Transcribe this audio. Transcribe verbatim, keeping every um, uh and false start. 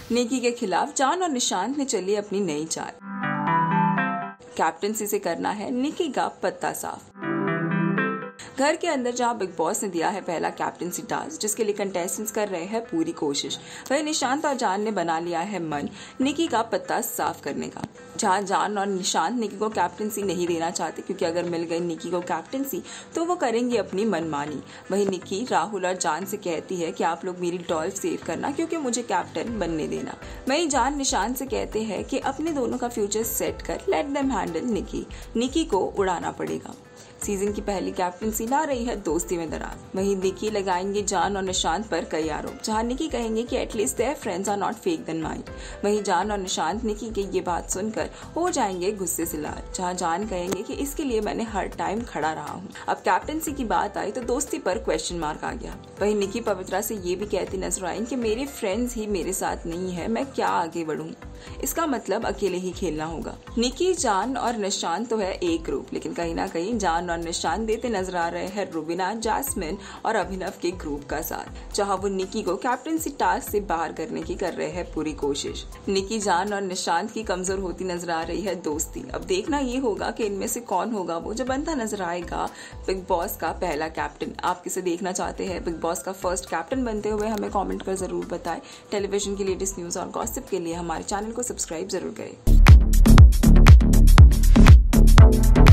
निकी के खिलाफ जान और निशांत ने चली अपनी नई चाल। कैप्टनसी से करना है निकी का पत्ता साफ। घर के अंदर जहां बिग बॉस ने दिया है पहला कैप्टनसी टास्क, जिसके लिए कंटेस्टेंट्स कर रहे हैं पूरी कोशिश, वही निशांत और जान ने बना लिया है मन निकी का पत्ता साफ करने का। जहां जान और निशांत निकी को कैप्टनसी नहीं देना चाहते, क्योंकि अगर मिल गई निकी को कैप्टनसी तो वो करेंगे अपनी मनमानी। वही निकी राहुल और जान से कहती है कि आप लोग मेरी डॉल सेव करना, क्योंकि मुझे कैप्टन बनने देना। वही जान निशांत से कहते हैं कि अपने दोनों का फ्यूचर सेट कर let them handle Nikki, Nikki को उड़ाना पड़ेगा। सीजन की पहली कैप्टनसी ला रही है दोस्ती में दरार। वहीं निकी लगाएंगे जान और निशांत पर कई आरोप, जहां निकी कहेंगे कि at least their friends are not fake then mind. वहीं जान और निशांत निकी की ये बात सुनकर हो जाएंगे गुस्से से लाल, जहां जान कहेंगे कि इसके लिए मैंने हर टाइम खड़ा रहा हूँ। अब कैप्टनसी की बात आई तो दोस्ती पर क्वेश्चन मार्क आ गया। वहीं निकी पवित्रा से ये भी कहती नजर आई कि मेरे फ्रेंड्स ही मेरे साथ नहीं है, मैं क्या आगे बढ़ूं। इसका मतलब अकेले ही खेलना होगा। निकी, जान और निशांत तो है एक ग्रुप, लेकिन कहीं ना कहीं जान और निशांत देते नजर आ रहे हैं रुबीना, जैस्मिन और अभिनव के ग्रुप का साथ, जहां वो निकी को कैप्टनसी टास्क से बाहर करने की कर रहे हैं पूरी कोशिश। निकी, जान और निशांत की कमजोर होती नजर आ रही है दोस्ती। अब देखना ये होगा कि इनमें से कौन होगा वो जो बनता नजर आएगा बिग बॉस का पहला कैप्टन। आप किसे देखना चाहते हैं बिग बॉस का फर्स्ट कैप्टन बनते हुए, हमें कॉमेंट कर जरूर बताएं। टेलीविजन की लेटेस्ट न्यूज और गॉसिप के लिए हमारे चैनल को सब्सक्राइब जरूर करें।